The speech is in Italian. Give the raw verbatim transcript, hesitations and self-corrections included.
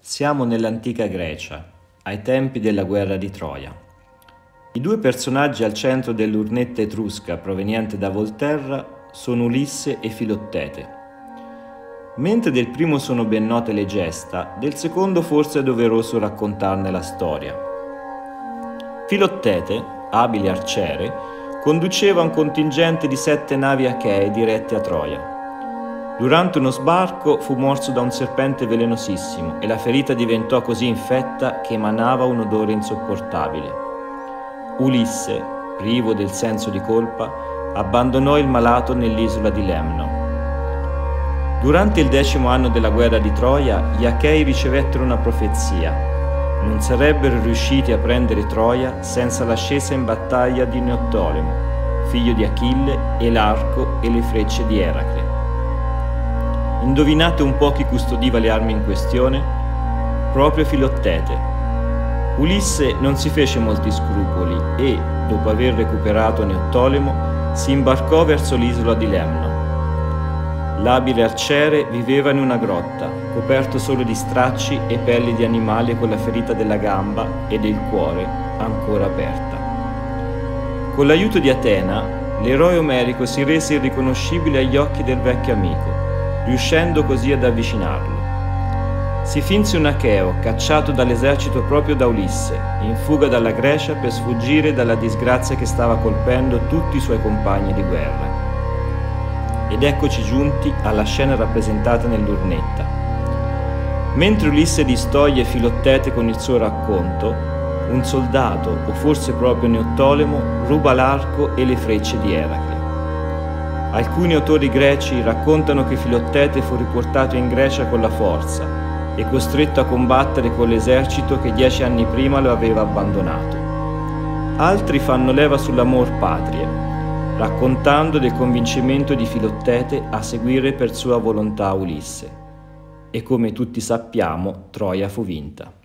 Siamo nell'antica Grecia, ai tempi della guerra di Troia. I due personaggi al centro dell'urnetta etrusca proveniente da Volterra sono Ulisse e Filottete. Mentre del primo sono ben note le gesta, del secondo forse è doveroso raccontarne la storia. Filottete, abile arciere, conduceva un contingente di sette navi achee dirette a Troia. Durante uno sbarco fu morso da un serpente velenosissimo e la ferita diventò così infetta che emanava un odore insopportabile. Ulisse, privo del senso di colpa, abbandonò il malato nell'isola di Lemno. Durante il decimo anno della guerra di Troia, gli Achei ricevettero una profezia. Non sarebbero riusciti a prendere Troia senza l'ascesa in battaglia di Neottolemo, figlio di Achille, e l'arco e le frecce di Eracle. Indovinate un po' chi custodiva le armi in questione? Proprio Filottete. Ulisse non si fece molti scrupoli e, dopo aver recuperato Neottolemo, si imbarcò verso l'isola di Lemno. L'abile arciere viveva in una grotta, coperto solo di stracci e pelli di animali con la ferita della gamba e del cuore ancora aperta. Con l'aiuto di Atena, l'eroe omerico si rese irriconoscibile agli occhi del vecchio amico, riuscendo così ad avvicinarlo. Si finse un acheo cacciato dall'esercito proprio da Ulisse, in fuga dalla Grecia per sfuggire dalla disgrazia che stava colpendo tutti i suoi compagni di guerra. Ed eccoci giunti alla scena rappresentata nell'urnetta. Mentre Ulisse distoglie Filottete con il suo racconto, un soldato, o forse proprio Neottolemo, ruba l'arco e le frecce di Eracle. Alcuni autori greci raccontano che Filottete fu riportato in Grecia con la forza e costretto a combattere con l'esercito che dieci anni prima lo aveva abbandonato. Altri fanno leva sull'amor patrie, raccontando del convincimento di Filottete a seguire per sua volontà Ulisse. E come tutti sappiamo, Troia fu vinta.